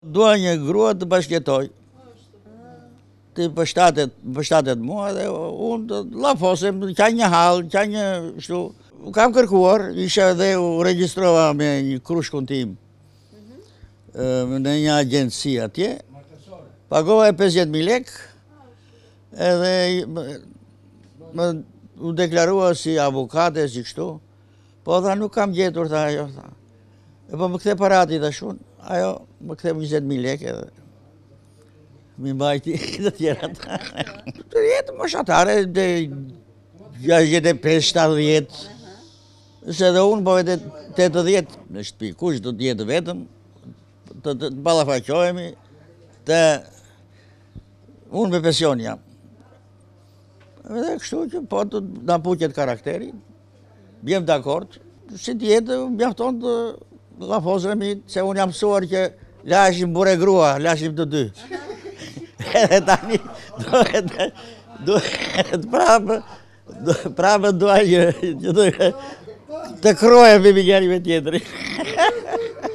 Dua një grua të bashkëjetoj. Ti për 7 muaj dhe unë të lafosem, qa një halë, qa një shtu. Kam kërkuar, isha edhe u registrova me një krushkun tim në një agjensi atje. Pagova e 50.000 lek, edhe më u deklarua si avokate, si kështu. Po dha nuk kam gjetur, tha ajo. E po më kthe parati dhe shun, ajo më kthe 20.000 lek edhe mi mbajti të tjerat. Të jetë moshatare, 65-70, se dhe unë po vete 80 në shtëpi, kush do t'jetë vetëm, të balafaqohemi, të unë me pension jam. Edhe kështu që po të na puqet karakteri, bjem dakord, si t'jetë mjafton të lafosemi, se unë jam mësuar që lashim bure grua, lashim të dy. Edhe tani duhet prapë duaj të krojemi me njëri me tjetëri.